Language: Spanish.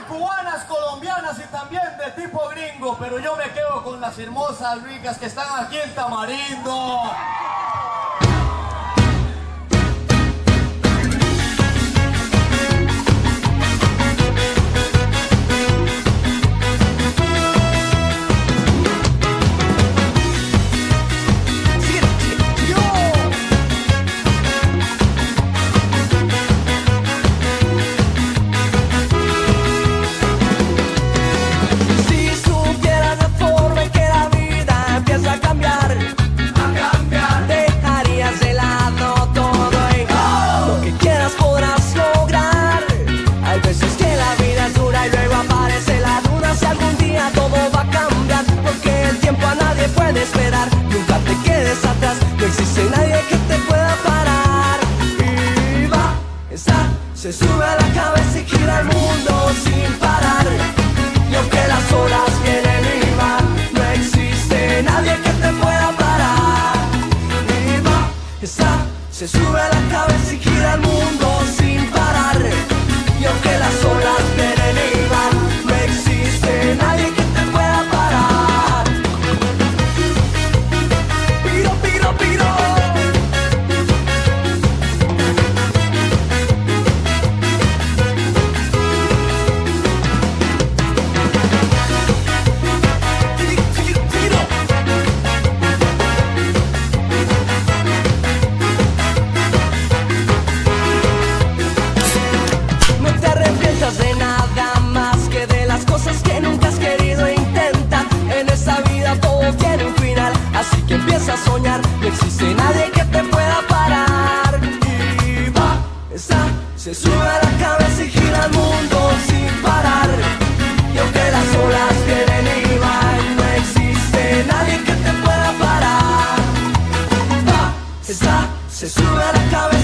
cubanas, colombianas y también de tipo gringo, pero yo me quedo con las hermosas ricas que están aquí en Tamarindo. Esperar, nunca te quedes atrás, no existe nadie que te pueda parar. Y va, está, se sube a la cabeza y gira el mundo sin parar. Y aunque las horas vienen y van, no existe nadie que te pueda parar. Y va, está, se sube a la cabeza y gira el mundo sin parar. Y aunque las horas vienen y van, no existe nadie que te pueda parar. De nada más que de las cosas que nunca has querido intentar. En esta vida todo tiene un final, así que empieza a soñar. No existe nadie que te pueda parar. Y va, está, se sube a la cabeza y gira el mundo sin parar. Y aunque las olas vienen y van, no existe nadie que te pueda parar. Va, está, se sube a la cabeza